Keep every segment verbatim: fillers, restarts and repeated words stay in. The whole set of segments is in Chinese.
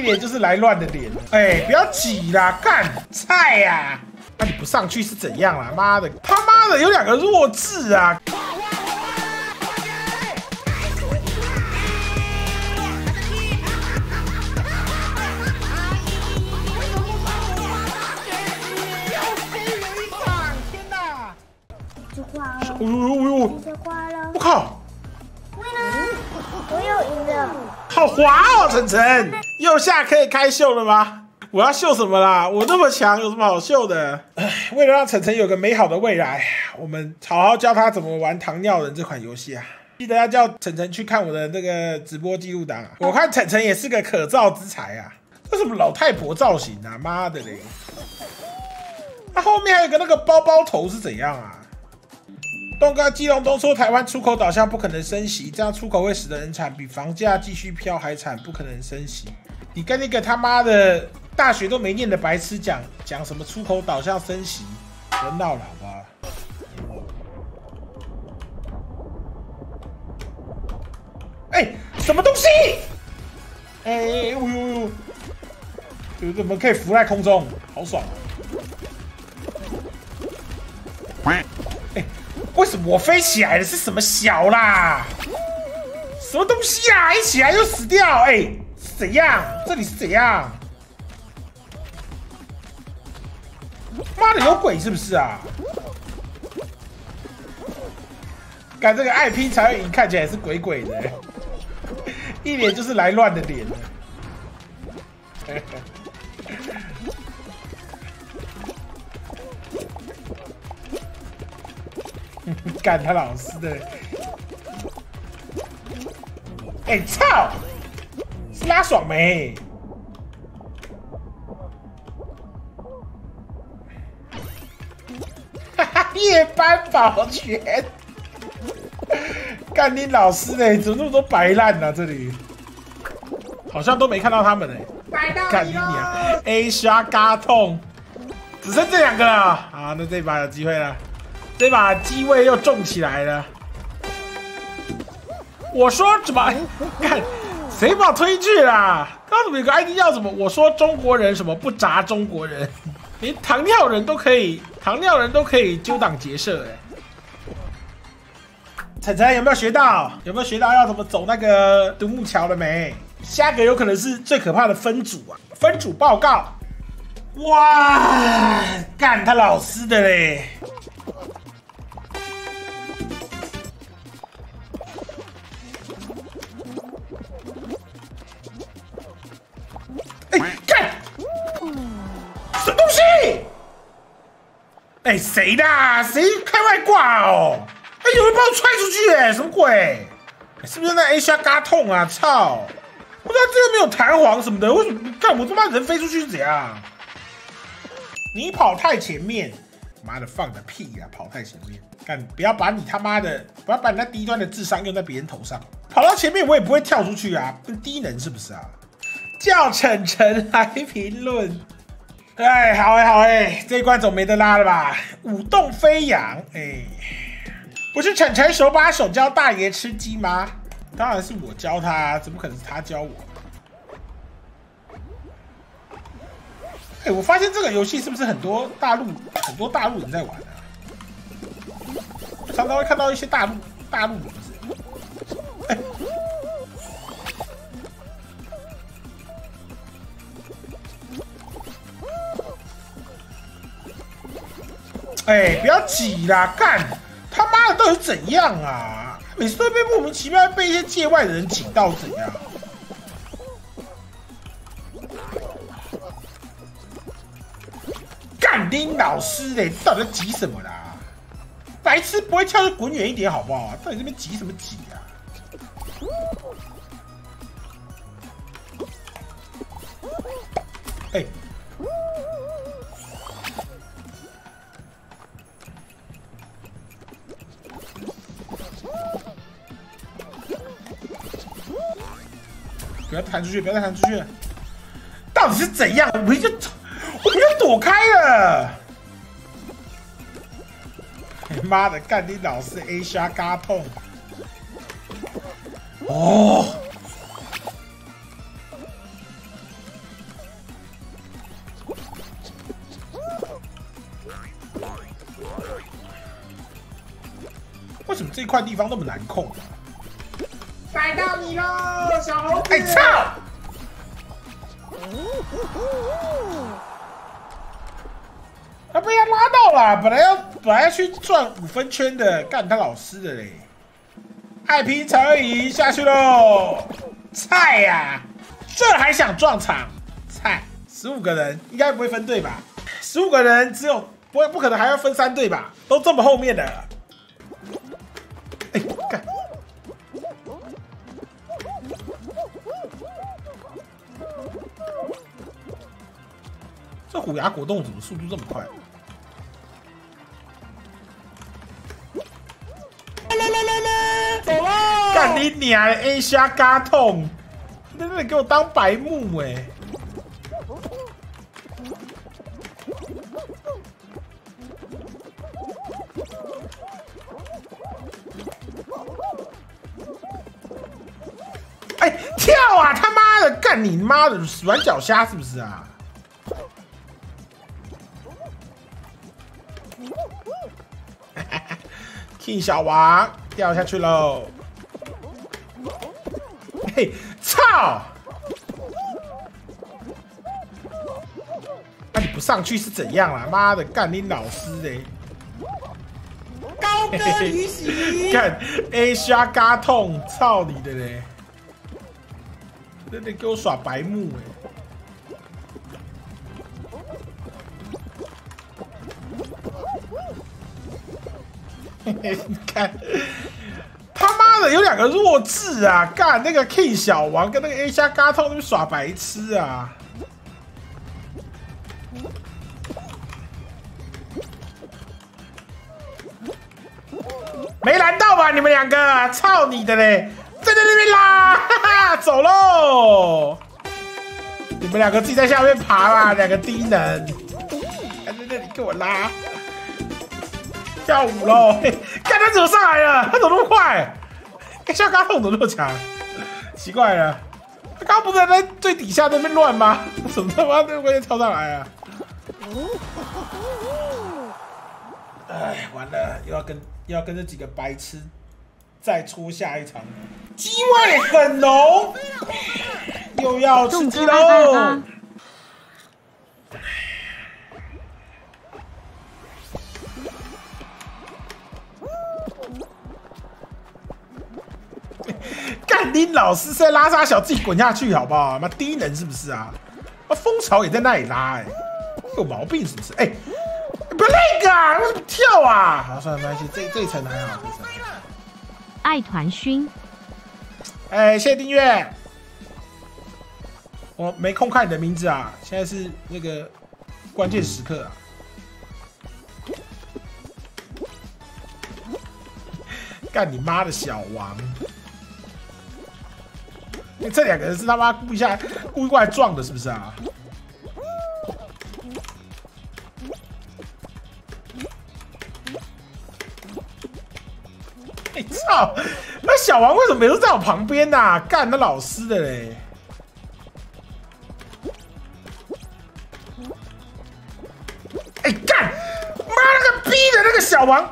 脸就是来乱的脸。哎，不要挤啦，干菜呀！那、啊、你不上去是怎样啦？妈的，他妈的有两个弱智啊！哎呦呦呦！我靠！ 我有赢了， 好滑哦，晨晨，右下可以开秀了吗？我要秀什么啦？我那么强，有什么好秀的？为了让晨晨有个美好的未来，我们好好教他怎么玩《糖尿人》这款游戏啊！记得要叫晨晨去看我的那个直播记录档啊！我看晨晨也是个可造之才啊！这什么老太婆造型啊？妈的嘞！他后面还有个那个包包头是怎样啊？东哥基隆东说台湾出口导向不可能升息，这样出口会使得人惨，比房价继续飘还惨，不可能升息。你跟那个他妈的大学都没念的白痴讲讲什么出口导向升息，别闹了好不好？哎、欸，什么东西？哎、欸，呦呦呦！这怎么可以浮在空中？好爽啊！欸，为什么我飞起来的是什么小啦？什么东西啊？一起来就死掉？哎、欸，是怎样？这里是怎样？妈的，有鬼是不是啊？干这个爱拼才会赢，看起来也是鬼鬼的、欸，一脸就是来乱的脸。干他老师的！哎、欸、操！是拉爽没？哈哈，夜班保全！干你老师嘞！怎么那么多白烂啊？这里好像都没看到他们嘞。干你娘 ！A 杀嘎痛，只剩这两个了。好，那这把有机会了。这把机位又重起来了。我说怎么看？谁把我推进去啦？刚刚怎么有个 I D 叫什么？我说中国人什么不砸中国人，连糖尿人都可以，糖尿人都可以纠党结社哎。晨晨有没有学到？有没有学到要怎么走那个独木桥了没？下个有可能是最可怕的分组啊！分组报告。哇，干他老师的嘞！哎、欸，干！什么东西？哎、欸，谁的、啊？谁开外挂哦？哎、欸，有人把我踹出去哎、欸，什么鬼？欸、是不是那 A 下嘎痛啊？操！不知道这个没有弹簧什么的，为什么？干我他妈人飞出去是怎样？你跑太前面，妈的放个屁呀、啊！跑太前面，干不要把你他妈的，不要把你那低端的智商用在别人头上。跑到前面我也不会跳出去啊，跟低能是不是啊？叫晨晨来评论。哎，好哎、欸、好哎、欸，这一关总没得拉了吧？舞动飞扬，哎、欸，不是晨晨手把手教大爷吃鸡吗？当然是我教他，怎么可能是他教我？哎、欸，我发现这个游戏是不是很多大陆很多大陆人在玩啊？常常会看到一些大陆大陆名字。哎、欸，哎、欸，不要挤啦！干他妈的，到底是怎样啊？每次都被莫名其妙被一些界外的人挤到，怎样？干丁老师嘞，到底在挤什么啦？白痴不会跳就滚远一点好不好？到底这边挤什么挤啊？哎、欸。不要弹出去！不要再弹出去！到底是怎样？我就我不就躲开了！妈的，干你老师 A 虾嘎痛！哦， 什么这块地方那么难控啊？ 逮到你喽，小猴子！ 哎操！他被他拉到了，本来要本来要去转五分圈的，干他老师的嘞！爱拼才会赢，下去喽！菜呀、啊，这还想撞场？菜，十五个人应该不会分队吧？十五个人只有不会不可能还要分三队吧？都这么后面的。哎，干！这虎牙果冻怎么速度这么快？来来来来，走喽！干你娘 ！A 虾嘎痛，在那里给我当白目哎、欸！哎、欸，跳啊！他妈的，干你妈的软脚虾是不是啊？King 小王掉下去喽！嘿，操！那、啊、你不上去是怎样啦？妈的，干你老师嘞！ 高歌离席！ 干 A 虾嘎痛，操你的嘞！那得给我耍白目哎！你看，他妈的有两个弱智啊！干那个 King 小王跟那个 A 虾嘎痛那边耍白痴啊！没拦到吧？你们两个，操你的嘞！在那边拉，哈哈，走喽！你们两个自己在下面爬啦，两个低能，还在那里给我拉。跳舞喽！看他怎么上来了，他怎么那么快？哎，像刚刚怎么那么强？奇怪了，他刚刚不是在最底下那边乱吗？怎么他妈那么跳上来啊？哎，完了，又要跟又要跟这几个白痴再戳下一场，机味很浓，又要吃鸡喽！干你老师是在拉沙小，自己滚下去好不好？妈低能是不是啊？啊，蜂巢也在那里拉、欸，哎，有毛病是不是？哎、欸，不要那个啊，为什么跳啊？好，算了，没关系，这这一层还好，这一层还好。 爱团勋， 哎、欸，谢谢订阅。我没空看你的名字啊，现在是那个关键时刻啊。干你妈的小王！这两个人是他妈故意下故意过来撞的，是不是啊？哎、欸、操！那小王为什么每次在我旁边呐、啊？干那老师的嘞！哎、欸、干！妈那个逼的那个小王！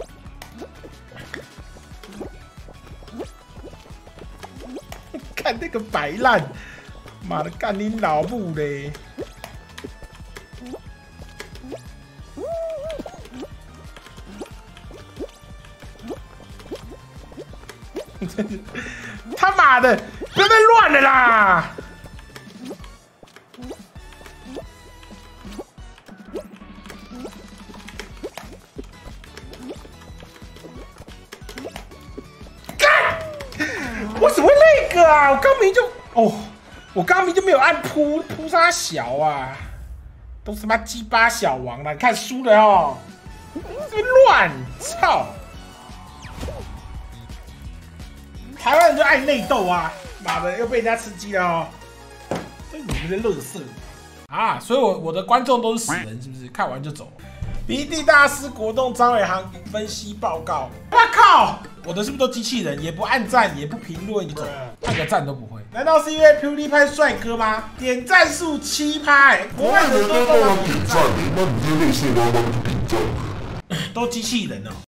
看那个白烂，妈的干你老母嘞！他妈的，不要再乱了啦！干！我怎么会那个啊？我刚明就哦，我刚明就没有按扑扑杀小啊，都他妈鸡巴小王了！你看输了哦，这么乱，操！台湾人就爱内斗啊！妈的，又被人家吃鸡了哦！这你们的垃圾啊！所以我我的观众都是死人，是不是？看完就走。B D 大师国栋张伟航分析报告。我靠！我的是不是都机器人？也不按赞，也不评论，你走，按个赞都不会。难道是因为 PewDiePie 帅哥吗？点赞数七拍，国外人都帮忙点赞，那你这类似的帮忙点赞，都机器人哦。